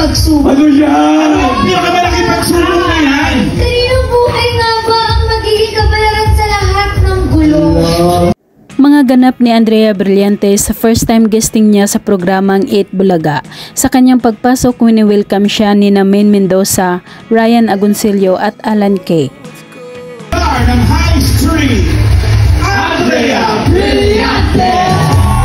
pagsubok. Ano yan? Ano ang pinakamalaking pagsubok na yan? Kaninong buhay nga ba ang magiging kabalaran sa lahat ng gulo? Mga ganap ni Andrea Brillantes sa first time guesting niya sa programang 8 Bulaga. Sa kanyang pagpasok, wini-welcome siya ni Maine Mendoza, Ryan Agoncillo at Alan Kay. Star ng High Street, Andrea Brillantes!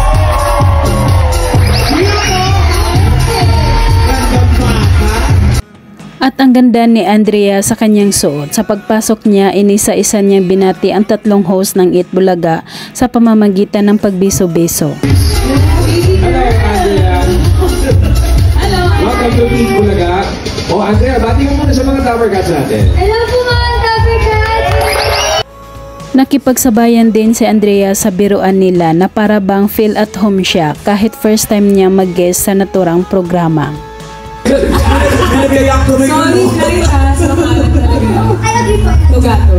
At ang ganda ni Andrea sa kanyang suot. Sa pagpasok niya, inisa-isa niyang binati ang tatlong host ng 8 Bulaga sa pamamagitan ng pagbiso-biso. Hello, Andrea. Hello. Welcome to 8 Bulaga. Oh, Andrea, bati mo muna sa mga Tower Cats natin. Hello po mga Tower Cats! Nakipagsabayan din si Andrea sa biruan nila na para bang feel at home siya kahit first time niya mag-guest sa naturang programa. Sorry, Clarita. Sa pangalan talaga. I agree po. Lugato.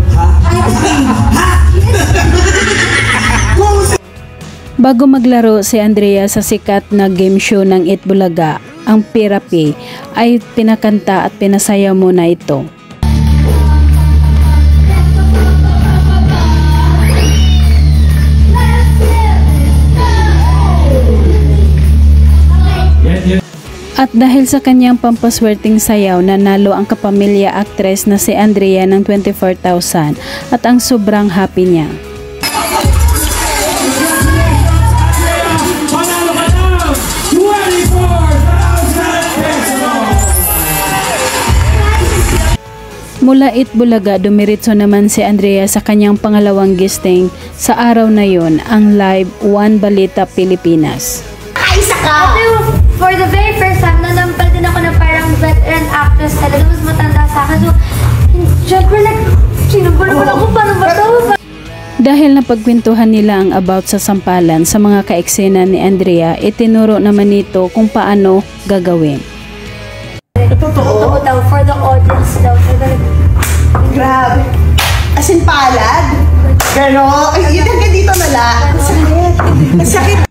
Bago maglaro si Andrea sa sikat na game show ng 8 Bulaga, ang Pirapi, ay pinakanta at pinasaya muna ito. At dahil sa kanyang pampaswerteng sayaw, nanalo ang kapamilya actress na si Andrea ng 24,000 at ang sobrang happy niya. Mula 8 Bulaga, dumiritso naman si Andrea sa kanyang pangalawang guesting sa araw na yon, ang live One Balita Pilipinas. Ay, saka! For the very first time, nanampal din ako na parang veteran actress talaga, mas matanda sa akin. So, syempre, sinubol-bol ako, paano ba ito? Dahil napagkwentuhan nila ang about sa sampalan sa mga kaeksena ni Andrea, itinuro naman nito kung paano gagawin. Totoo daw, for the audience daw. Grabe. As in palad? Pero, yun hanggang dito na lang. Ang sakit. Ang sakit.